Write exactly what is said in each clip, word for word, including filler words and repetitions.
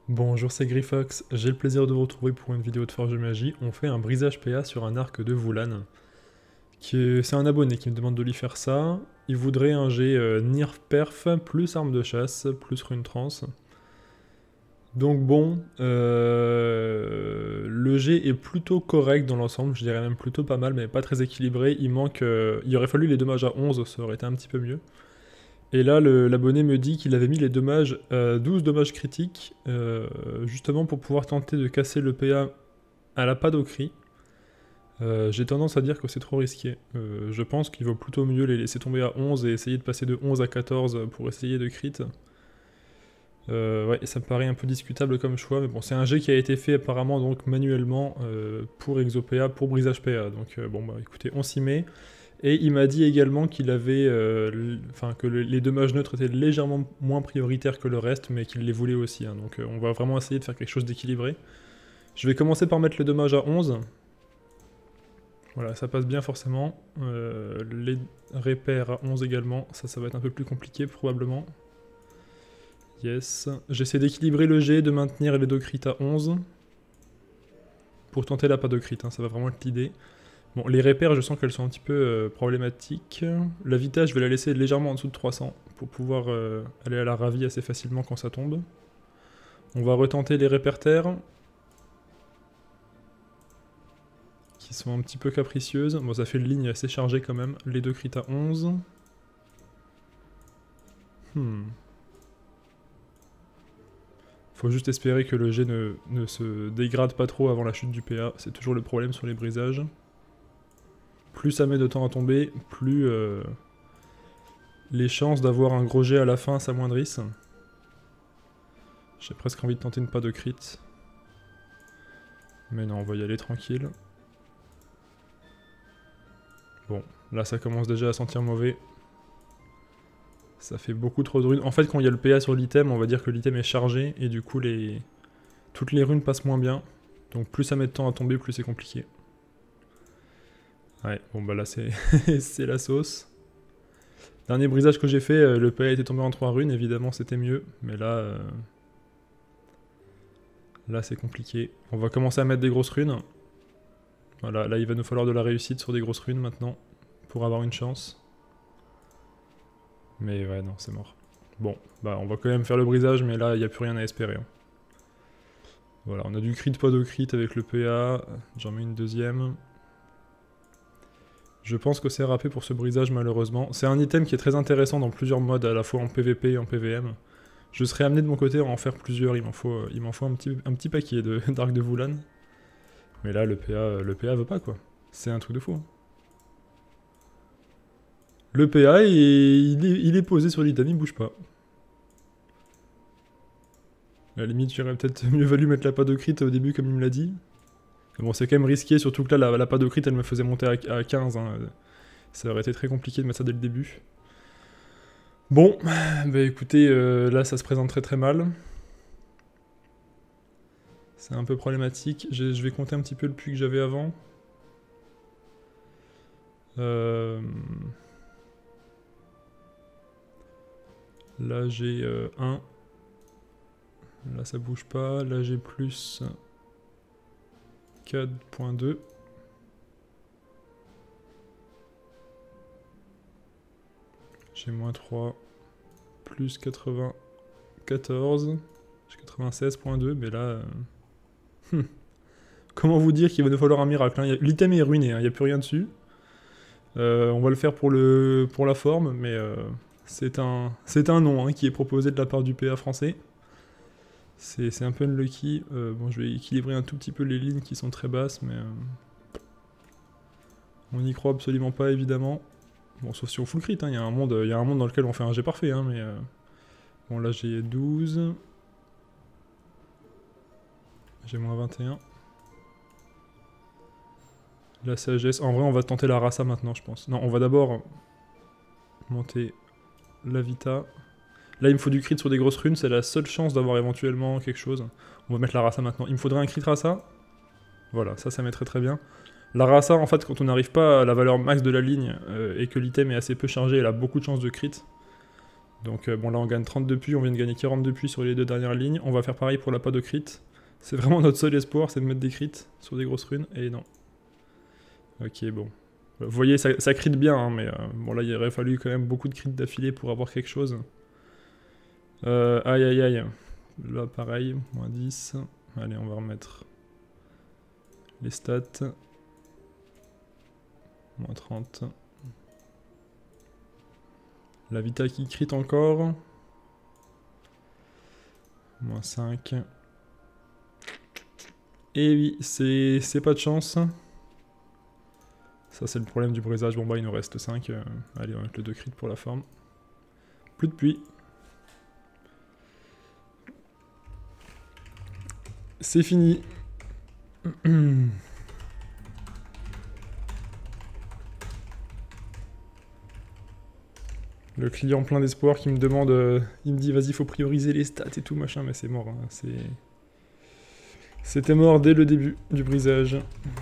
Bonjour, c'est Griffox, j'ai le plaisir de vous retrouver pour une vidéo de Forge Magie. On fait un brisage P A sur un arc de Voulan. Qui est... C'est un abonné qui me demande de lui faire ça. Il voudrait un jet euh, Nirf Perf, plus arme de chasse, plus rune trans. Donc bon, euh... le jet est plutôt correct dans l'ensemble, je dirais même plutôt pas mal, mais pas très équilibré. Il manque... Euh... Il aurait fallu les dommages à onze, ça aurait été un petit peu mieux. Et là, l'abonné me dit qu'il avait mis les dommages à douze dommages critiques, euh, justement pour pouvoir tenter de casser le P A à la Padocri. Euh, J'ai tendance à dire que c'est trop risqué. Euh, je pense qu'il vaut plutôt mieux les laisser tomber à onze et essayer de passer de onze à quatorze pour essayer de crit. Euh, ouais, ça me paraît un peu discutable comme choix, mais bon, c'est un jet qui a été fait apparemment donc manuellement euh, pour ExoPA, pour brisage P A. Donc euh, bon, bah écoutez, on s'y met. Et il m'a dit également qu'il avait, euh, enfin que le, les dommages neutres étaient légèrement moins prioritaires que le reste, mais qu'il les voulait aussi. Hein. Donc euh, on va vraiment essayer de faire quelque chose d'équilibré. Je vais commencer par mettre le dommage à onze. Voilà, ça passe bien forcément. Euh, les repères à onze également, ça, ça va être un peu plus compliqué probablement. Yes. J'essaie d'équilibrer le jet, de maintenir les deux crits à onze. Pour tenter la pas de crit, hein, ça va vraiment être l'idée. Bon, les repères, je sens qu'elles sont un petit peu euh, problématiques. La vita, je vais la laisser légèrement en dessous de trois cents pour pouvoir euh, aller à la ravie assez facilement quand ça tombe. On va retenter les répertaires, qui sont un petit peu capricieuses. Bon, ça fait une ligne assez chargée quand même. Les deux crits à onze. Hmm. Faut juste espérer que le jet ne, ne se dégrade pas trop avant la chute du P A. C'est toujours le problème sur les brisages. Plus ça met de temps à tomber, plus euh, les chances d'avoir un gros jet à la fin s'amoindrissent. J'ai presque envie de tenter une pas de crit. Mais non, on va y aller tranquille. Bon, là ça commence déjà à sentir mauvais. Ça fait beaucoup trop de runes. En fait, quand il y a le P A sur l'item, on va dire que l'item est chargé, et du coup, les... toutes les runes passent moins bien. Donc plus ça met de temps à tomber, plus c'est compliqué. Ouais, bon bah là c'est c'est la sauce. Dernier brisage que j'ai fait, le P A était tombé en trois runes, évidemment c'était mieux, mais là... Euh... Là c'est compliqué. On va commencer à mettre des grosses runes. Voilà, là il va nous falloir de la réussite sur des grosses runes maintenant, pour avoir une chance. Mais ouais, non, c'est mort. Bon, bah on va quand même faire le brisage, mais là il n'y a plus rien à espérer. Hein. Voilà, on a du crit, pas de crit avec le P A. J'en mets une deuxième. Je pense que c'est râpé pour ce brisage malheureusement. C'est un item qui est très intéressant dans plusieurs modes, à la fois en P V P et en P V M. Je serais amené de mon côté à en faire plusieurs, il m'en faut, il m'en faut un, petit, un petit paquet d'arc de, de Voulan. Mais là le P A, le P A veut pas quoi. C'est un truc de fou. Hein. Le P A, il est, il est posé sur l'item, il bouge pas. À la limite, j'aurais peut-être mieux valu mettre la pas de crit au début comme il me l'a dit. Mais bon, c'est quand même risqué, surtout que là, la, la pas de crit, elle me faisait monter à, à quinze. Hein. Ça aurait été très compliqué de mettre ça dès le début. Bon, bah écoutez, euh, là ça se présente très très mal. C'est un peu problématique. Je vais compter un petit peu le puits que j'avais avant. Euh... Là j'ai euh, un. Là ça bouge pas. Là j'ai plus quatre virgule deux. J'ai moins trois. Plus quatre-vingt-quatorze. J'ai quatre-vingt-seize virgule deux. Mais là... Euh... Hum. Comment vous dire qu'il va nous falloir un miracle hein. L'item est ruiné, il hein, n'y a plus rien dessus. Euh, on va le faire pour, le, pour la forme, mais euh, c'est un, un nom hein, qui est proposé de la part du P A français. C'est un peu unlucky. Euh, bon, je vais équilibrer un tout petit peu les lignes qui sont très basses, mais... Euh, on n'y croit absolument pas, évidemment. Bon, sauf si on full crit, il hein, y, y a un monde dans lequel on fait un jet parfait, hein, mais... Euh, bon, là j'ai douze. J'ai moins vingt et un. La sagesse. En vrai, on va tenter la rasa maintenant, je pense. Non, on va d'abord monter la vita. Là, il me faut du crit sur des grosses runes. C'est la seule chance d'avoir éventuellement quelque chose. On va mettre la rasa maintenant. Il me faudrait un crit rasa. Voilà, ça, ça mettrait très bien. La rasa, en fait, quand on n'arrive pas à la valeur max de la ligne euh, et que l'item est assez peu chargé, elle a beaucoup de chances de crit. Donc euh, bon là on gagne trente-deux puits, on vient de gagner quarante-deux puits sur les deux dernières lignes. On va faire pareil pour la pas de crit. C'est vraiment notre seul espoir, c'est de mettre des crits sur des grosses runes, et non. Ok bon. Vous voyez ça, ça crit bien, hein, mais euh, bon là il aurait fallu quand même beaucoup de crits d'affilée pour avoir quelque chose. Euh, aïe aïe aïe. Là pareil, moins dix. Allez on va remettre les stats. Moins trente. La Vita qui crit encore. Moins cinq. Et oui, c'est pas de chance. Ça c'est le problème du brisage. Bon bah il nous reste cinq. Euh, allez on va mettre le deux crit pour la forme. Plus de puits. C'est fini. Le client plein d'espoir qui me demande, euh, il me dit vas-y faut prioriser les stats et tout machin, mais c'est mort, hein, c'est... C'était mort dès le début du brisage.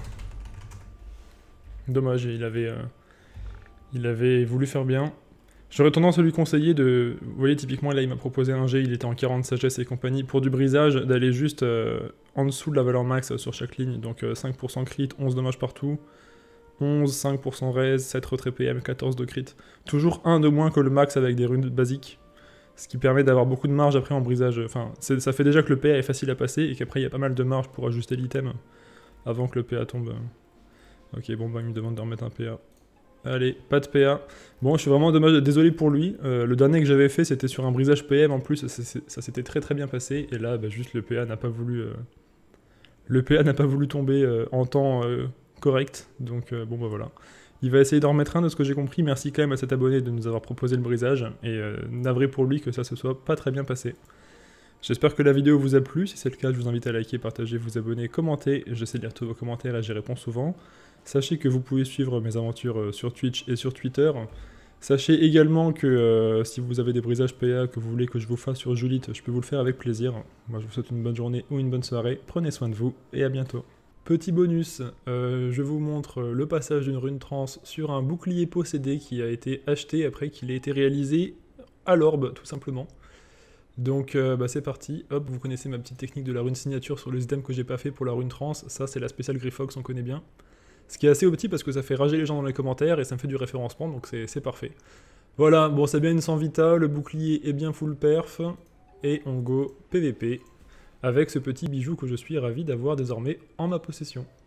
Dommage, il avait, euh, il avait voulu faire bien. J'aurais tendance à lui conseiller de... Vous voyez typiquement là il m'a proposé un G, il était en quarante sagesse et compagnie, pour du brisage, d'aller juste euh, en dessous de la valeur max sur chaque ligne, donc euh, cinq pour cent crit, onze dommages partout. onze, cinq pour cent raise, sept retrait P M, quatorze de crit. Toujours un de moins que le max avec des runes basiques. Ce qui permet d'avoir beaucoup de marge après en brisage. Enfin, ça fait déjà que le P A est facile à passer et qu'après il y a pas mal de marge pour ajuster l'item avant que le P A tombe. Ok, bon bah il me demande de remettre un P A. Allez, pas de P A. Bon, je suis vraiment dommage, désolé pour lui. Euh, le dernier que j'avais fait c'était sur un brisage P M en plus, ça s'était très très bien passé. Et là, bah, juste le P A n'a pas voulu... Euh... Le P A n'a pas voulu tomber euh, en temps... Euh... correct, donc euh, bon bah voilà. Il va essayer d'en remettre un de ce que j'ai compris, merci quand même à cet abonné de nous avoir proposé le brisage, et euh, navré pour lui que ça se soit pas très bien passé. J'espère que la vidéo vous a plu, si c'est le cas je vous invite à liker, partager, vous abonner, commenter, j'essaie de lire tous vos commentaires et j'y réponds souvent. Sachez que vous pouvez suivre mes aventures euh, sur Twitch et sur Twitter. Sachez également que euh, si vous avez des brisages P A que vous voulez que je vous fasse sur Julite, je peux vous le faire avec plaisir. Moi je vous souhaite une bonne journée ou une bonne soirée, prenez soin de vous et à bientôt. Petit bonus, euh, je vous montre le passage d'une rune trans sur un bouclier possédé qui a été acheté après qu'il ait été réalisé à l'orbe, tout simplement. Donc euh, bah c'est parti, hop, vous connaissez ma petite technique de la rune signature sur les items que j'ai pas fait pour la rune trans, ça c'est la spéciale Griffox, on connaît bien. Ce qui est assez opti parce que ça fait rager les gens dans les commentaires et ça me fait du référencement, donc c'est parfait. Voilà, bon c'est bien une cent vita, le bouclier est bien full perf, et on go P V P. Avec ce petit bijou que je suis ravi d'avoir désormais en ma possession.